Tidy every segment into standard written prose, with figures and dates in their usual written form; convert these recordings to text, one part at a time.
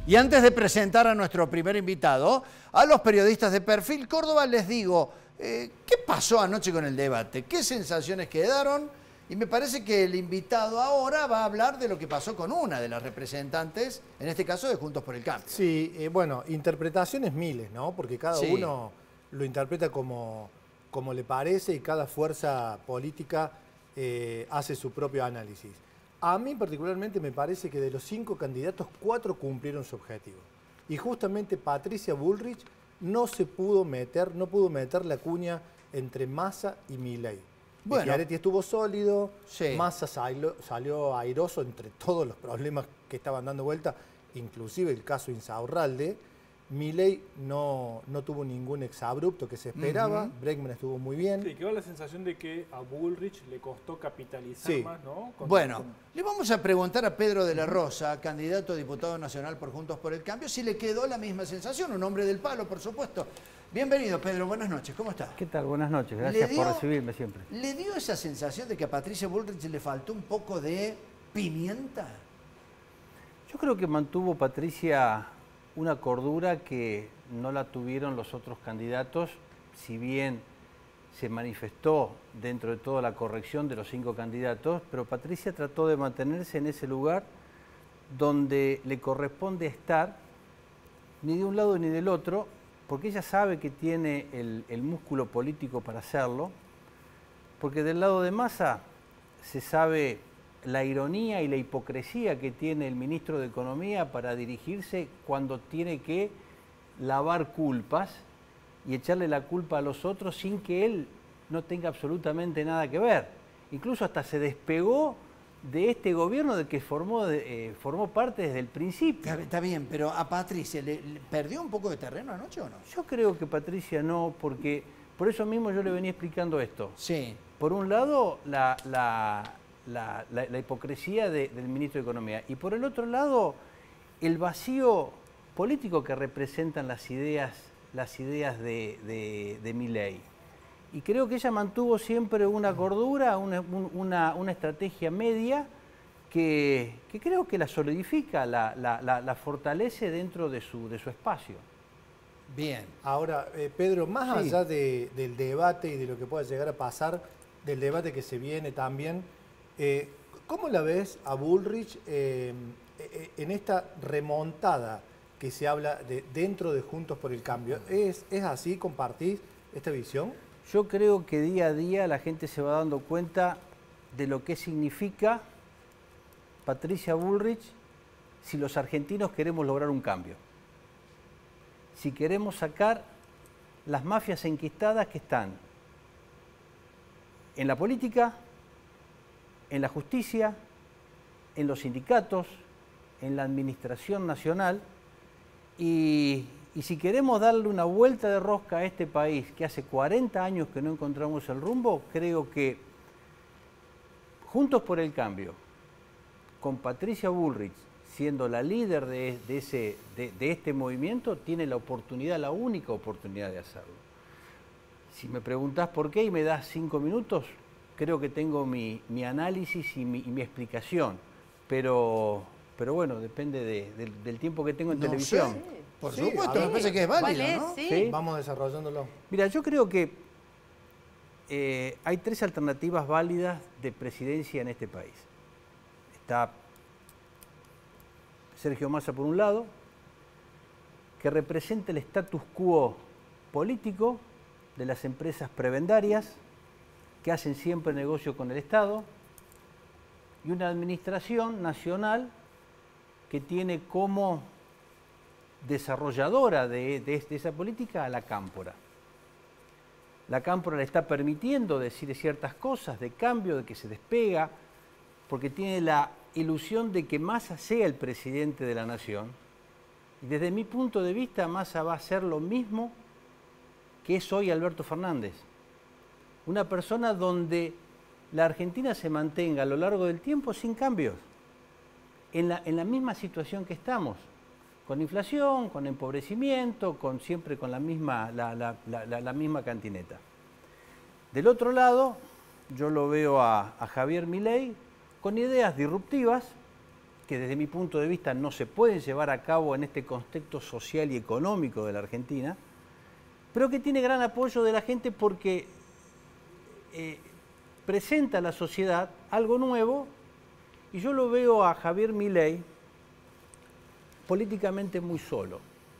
Y antes de presentar a nuestro primer invitado, a los periodistas de Perfil Córdoba les digo, ¿qué pasó anoche con el debate? ¿Qué sensaciones quedaron? Y me parece que el invitado ahora va a hablar de lo que pasó con una de las representantes, en este caso de Juntos por el Cambio. Sí, bueno, interpretaciones miles, ¿no? Porque cada Sí. uno lo interpreta como le parece y cada fuerza política hace su propio análisis. A mí particularmente me parece que de los 5 candidatos, 4 cumplieron su objetivo. Y justamente Patricia Bullrich no pudo meter la cuña entre Massa y Milei. Bueno. Schiaretti estuvo sólido, Sí. Massa salió airoso entre todos los problemas que estaban dando vuelta, inclusive el caso Insaurralde. Milei no tuvo ningún exabrupto que se esperaba, Bregman estuvo muy bien. Sí, quedó la sensación de que a Bullrich le costó capitalizar más, ¿no? Bueno, le vamos a preguntar a Pedro de la Rosa, candidato a diputado nacional por Juntos por el Cambio, si le quedó la misma sensación, un hombre del palo, por supuesto. Bienvenido, Pedro, buenas noches, ¿cómo está? ¿Qué tal? Buenas noches, gracias por recibirme siempre. ¿Le dio esa sensación de que a Patricia Bullrich le faltó un poco de pimienta? Yo creo que mantuvo Patricia una cordura que no la tuvieron los otros candidatos, si bien se manifestó dentro de toda la corrección de los 5 candidatos, pero Patricia trató de mantenerse en ese lugar donde le corresponde estar, ni de un lado ni del otro, porque ella sabe que tiene el músculo político para hacerlo, porque del lado de Massa se sabe la ironía y la hipocresía que tiene el ministro de Economía para dirigirse cuando tiene que lavar culpas y echarle la culpa a los otros sin que él no tenga absolutamente nada que ver. Incluso hasta se despegó de este gobierno del que formó parte desde el principio. Está bien, pero a Patricia, ¿le perdió un poco de terreno anoche o no? Yo creo que Patricia no, porque por eso mismo yo le venía explicando esto. Sí. Por un lado, la hipocresía del ministro de Economía y por el otro lado, el vacío político que representan las ideas de Milei. Y creo que ella mantuvo siempre una cordura, una estrategia media que creo que la solidifica, la fortalece dentro de su espacio. Bien. Ahora, Pedro, más allá del debate y de lo que pueda llegar a pasar, del debate que se viene también, ¿cómo la ves a Bullrich en esta remontada que se habla dentro de Juntos por el Cambio? ¿Es así? ¿Compartís esta visión? Yo creo que día a día la gente se va dando cuenta de lo que significa Patricia Bullrich si los argentinos queremos lograr un cambio. Si queremos sacar las mafias enquistadas que están en la política, en la justicia, en los sindicatos, en la administración nacional y si queremos darle una vuelta de rosca a este país que hace 40 años que no encontramos el rumbo, creo que Juntos por el Cambio, con Patricia Bullrich siendo la líder de este movimiento, tiene la oportunidad, la única oportunidad de hacerlo. Si me preguntás por qué y me das 5 minutos, creo que tengo mi análisis y mi explicación, pero bueno, depende del tiempo que tengo en televisión. Sé. Por supuesto, me parece que es válido, ¿no? Sí. Vamos desarrollándolo. Mira, yo creo que hay 3 alternativas válidas de presidencia en este país. Está Sergio Massa por un lado, que representa el status quo político de las empresas prebendarias, que hacen siempre negocio con el Estado, y una administración nacional que tiene como desarrolladora de esa política a la Cámpora. La Cámpora le está permitiendo decir ciertas cosas de cambio, de que se despega, porque tiene la ilusión de que Massa sea el presidente de la nación. Y desde mi punto de vista, Massa va a hacer lo mismo que es hoy Alberto Fernández. Una persona donde la Argentina se mantenga a lo largo del tiempo sin cambios, en la misma situación que estamos, con inflación, con empobrecimiento, siempre con la misma cantineta. Del otro lado, yo lo veo a Javier Milei con ideas disruptivas, que desde mi punto de vista no se pueden llevar a cabo en este contexto social y económico de la Argentina, pero que tiene gran apoyo de la gente porque presenta a la sociedad algo nuevo, y yo lo veo a Javier Milei políticamente muy solo.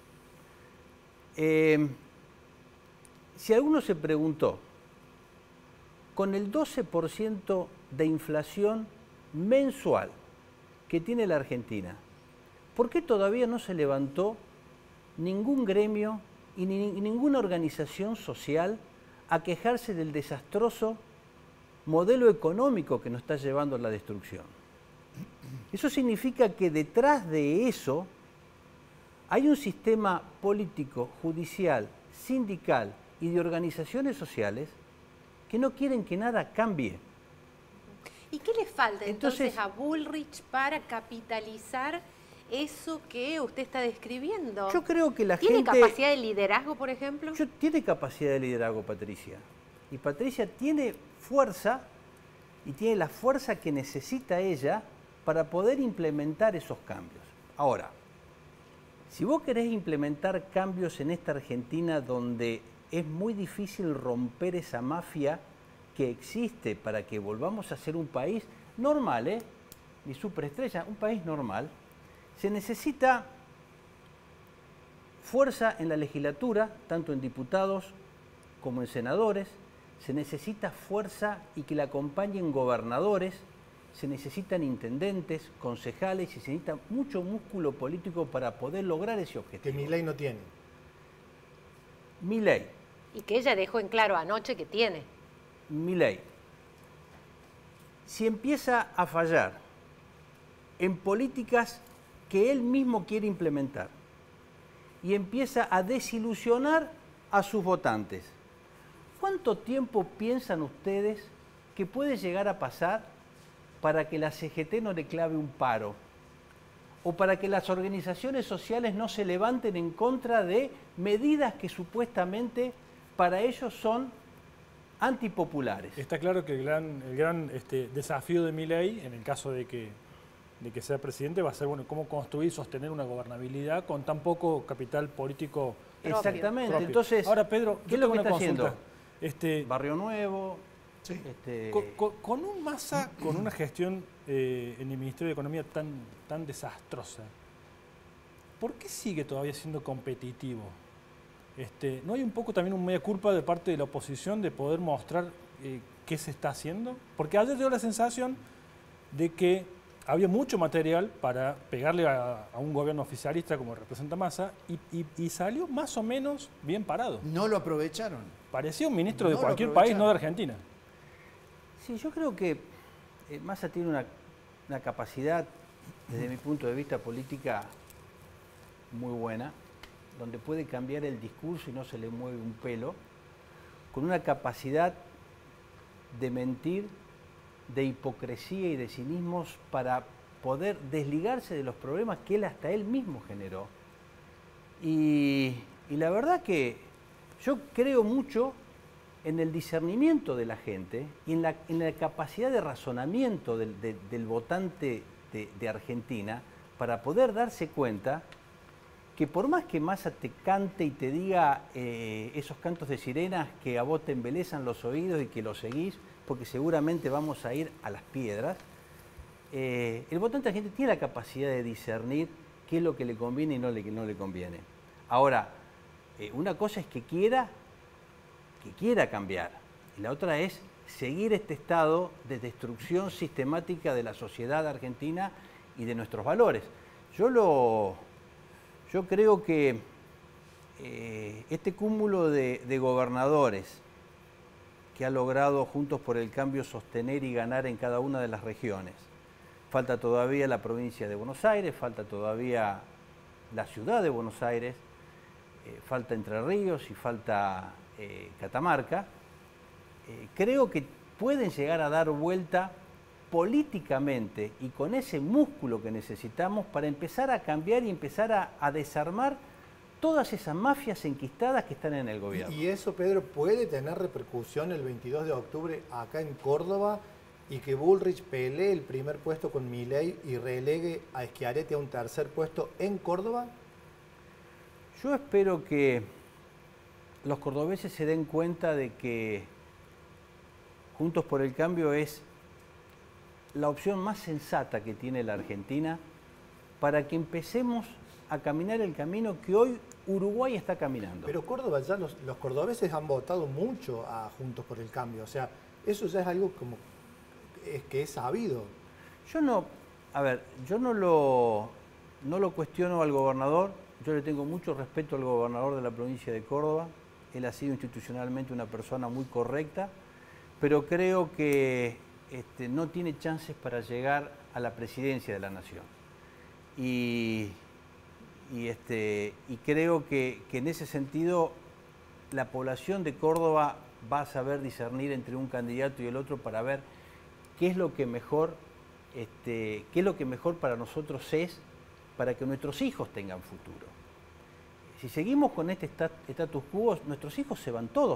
Si alguno se preguntó, con el 12% de inflación mensual que tiene la Argentina, ¿por qué todavía no se levantó ningún gremio y ninguna organización social a quejarse del desastroso modelo económico que nos está llevando a la destrucción? Eso significa que detrás de eso hay un sistema político, judicial, sindical y de organizaciones sociales que no quieren que nada cambie. ¿Y qué le falta entonces a Bullrich para capitalizar eso que usted está describiendo? Yo creo que la gente... ¿Tiene capacidad de liderazgo, por ejemplo? Tiene capacidad de liderazgo, Patricia. Y Patricia tiene fuerza, y tiene la fuerza que necesita ella para poder implementar esos cambios. Ahora, si vos querés implementar cambios en esta Argentina donde es muy difícil romper esa mafia que existe para que volvamos a ser un país normal, ni superestrella, un país normal, se necesita fuerza en la legislatura, tanto en diputados como en senadores, se necesita fuerza y que la acompañen gobernadores, se necesitan intendentes, concejales y se necesita mucho músculo político para poder lograr ese objetivo. Que Milei no tiene. Milei. Y que ella dejó en claro anoche que tiene. Milei, si empieza a fallar en políticas que él mismo quiere implementar y empieza a desilusionar a sus votantes, ¿cuánto tiempo piensan ustedes que puede llegar a pasar para que la CGT no le clave un paro? O para que las organizaciones sociales no se levanten en contra de medidas que supuestamente para ellos son antipopulares. Está claro que el gran desafío de Milei, en el caso de que sea presidente, va a ser cómo construir y sostener una gobernabilidad con tan poco capital político. Exactamente. Propio. Entonces, ahora, Pedro, ¿qué es lo que está haciendo? Barrio Nuevo. Sí. Con un Massa, con una gestión en el Ministerio de Economía tan desastrosa, ¿por qué sigue todavía siendo competitivo? ¿No hay un poco también un mea culpa de parte de la oposición de poder mostrar qué se está haciendo? Porque ayer dio la sensación de que había mucho material para pegarle a un gobierno oficialista como representa Massa y salió más o menos bien parado. No lo aprovecharon. Parecía un ministro de cualquier país, no de Argentina. Sí, yo creo que Massa tiene una capacidad, desde mi punto de vista política, muy buena, donde puede cambiar el discurso y no se le mueve un pelo, con una capacidad de mentir, de hipocresía y de cinismos para poder desligarse de los problemas que hasta él mismo generó. Y la verdad que yo creo mucho en el discernimiento de la gente y en la capacidad de razonamiento del votante de Argentina para poder darse cuenta que por más que Massa te cante y te diga esos cantos de sirenas que a vos te embelezan los oídos y que los seguís, porque seguramente vamos a ir a las piedras, el votante argentino tiene la capacidad de discernir qué es lo que le conviene y no le conviene. Ahora, una cosa es que quiera cambiar, y la otra es seguir este estado de destrucción sistemática de la sociedad argentina y de nuestros valores. Yo creo que este cúmulo de gobernadores que ha logrado Juntos por el Cambio sostener y ganar en cada una de las regiones, falta todavía la provincia de Buenos Aires, falta todavía la ciudad de Buenos Aires, falta Entre Ríos y falta Catamarca, creo que pueden llegar a dar vuelta políticamente y con ese músculo que necesitamos para empezar a cambiar y empezar a desarmar todas esas mafias enquistadas que están en el gobierno. Y eso, Pedro, puede tener repercusión el 22 de octubre acá en Córdoba y que Bullrich pelee el primer puesto con Milei y relegue a Schiaretti a un tercer puesto en Córdoba? Yo espero que los cordobeses se den cuenta de que Juntos por el Cambio es la opción más sensata que tiene la Argentina para que empecemos a caminar el camino que hoy Uruguay está caminando. Pero Córdoba, ya los cordobeses han votado mucho a Juntos por el Cambio, o sea, eso ya es algo como que es sabido. Yo no lo cuestiono al gobernador, yo le tengo mucho respeto al gobernador de la provincia de Córdoba, él ha sido institucionalmente una persona muy correcta, pero creo que no tiene chances para llegar a la presidencia de la nación. Y creo que en ese sentido la población de Córdoba va a saber discernir entre un candidato y el otro para ver qué es lo que mejor para nosotros es para que nuestros hijos tengan futuro. Si seguimos con este status quo, nuestros hijos se van todos.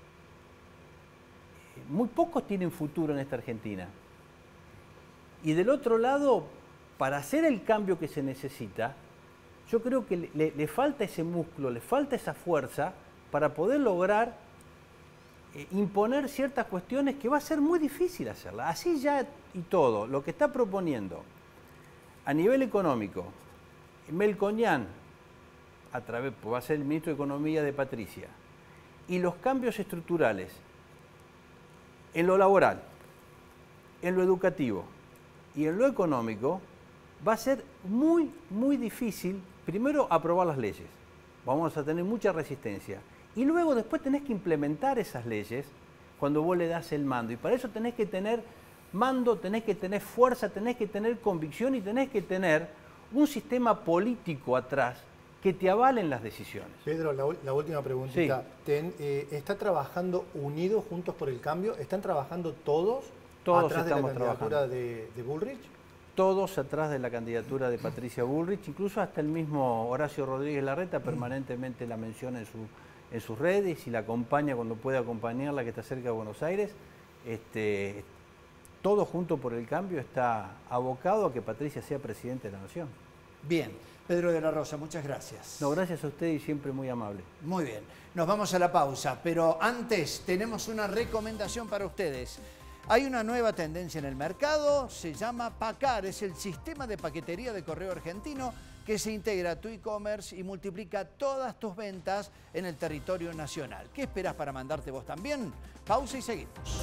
Muy pocos tienen futuro en esta Argentina. Y del otro lado, para hacer el cambio que se necesita, yo creo que le falta ese músculo, le falta esa fuerza para poder lograr imponer ciertas cuestiones que va a ser muy difícil hacerlas. Así ya y todo, lo que está proponiendo a nivel económico, Melconian, va a ser el ministro de Economía de Patricia, y los cambios estructurales en lo laboral, en lo educativo y en lo económico, va a ser muy, muy difícil, primero, aprobar las leyes. Vamos a tener mucha resistencia. Y luego después tenés que implementar esas leyes cuando vos le das el mando. Y para eso tenés que tener mando, tenés que tener fuerza, tenés que tener convicción y tenés que tener un sistema político atrás que te avalen las decisiones. Pedro, la última preguntita. Sí. ¿Está trabajando unidos Juntos por el Cambio? ¿Están trabajando todos atrás de la candidatura de Bullrich? Todos atrás de la candidatura de Patricia Bullrich, incluso hasta el mismo Horacio Rodríguez Larreta permanentemente la menciona en sus redes y la acompaña cuando puede acompañarla, que está cerca de Buenos Aires. Todo Juntos por el Cambio está abocado a que Patricia sea presidente de la Nación. Bien. Pedro de la Rosa, muchas gracias. No, gracias a usted y siempre muy amable. Muy bien. Nos vamos a la pausa, pero antes tenemos una recomendación para ustedes. Hay una nueva tendencia en el mercado, se llama Pacar, es el sistema de paquetería de correo argentino que se integra a tu e-commerce y multiplica todas tus ventas en el territorio nacional. ¿Qué esperás para mandarte vos también? Pausa y seguimos.